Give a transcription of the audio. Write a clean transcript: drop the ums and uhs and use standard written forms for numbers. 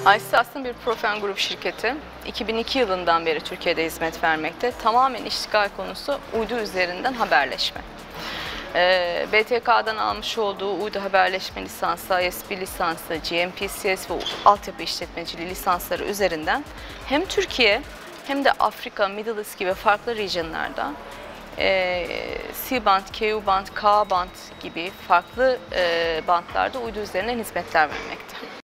ICT aslında bir Profen Group şirketi. 2002 yılından beri Türkiye'de hizmet vermekte. Tamamen iştigal konusu uydu üzerinden haberleşme. BTK'dan almış olduğu uydu haberleşme lisansı, ISP lisansı, GMPCS ve altyapı işletmeciliği lisansları üzerinden hem Türkiye hem de Afrika, Middle East gibi farklı regionlarda C-band, Ku-band, K-band gibi farklı bantlarda uydu üzerinden hizmetler vermekte.